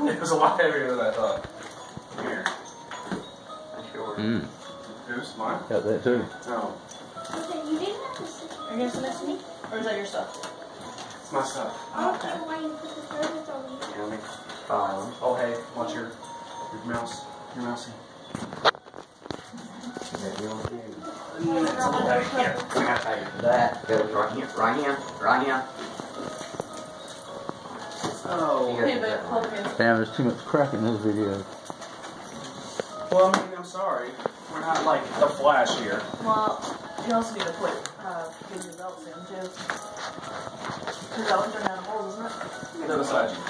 It was a lot heavier than I thought. Here. That's yours. Who's mine? Got that too. No. Okay, you didn't have to sit. Are you gonna send this to me? Or is that your stuff? It's my stuff. I don't know why you put the furnace on me. Yeah, let me file them. Oh, hey, watch your mouse. Your mousey. Here, I got that goes right here, right here, right here. Oh. Hey, but hold hands. Damn, there's too much crack in this video. Well, I mean, I'm sorry. We're not like the Flash here. Well, you also need to put give your belts in too. Because that one's running out of holes, isn't it? They're beside you.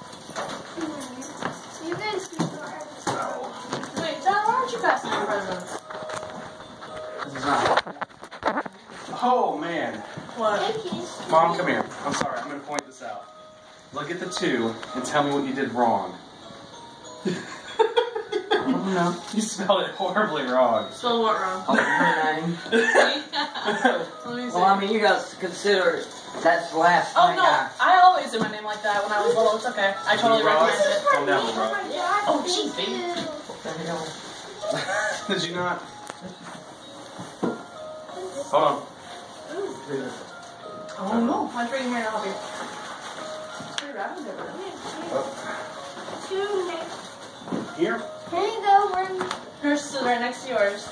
You guys can start. Wait, Dad, why aren't you passing your presents? This is not. Oh, man. What? Thank you. Mom, come here. I'm sorry. I'm going to point this out. Look at the 2 and tell me what you did wrong. No. You spelled it horribly wrong. Spell what wrong? Oh, your name. Let me see. Well, I mean, you guys consider that's the last Oh thing no, I always do my name like that when I was little. It's okay. I totally recognize it. Calm down, bro. Oh, jeez, baby. Did you not? Hold on. Oh no, I'm bringing here and I'll be. It's pretty rapid over there. Two next. Here? Here you go. We're Hers is right next to yours.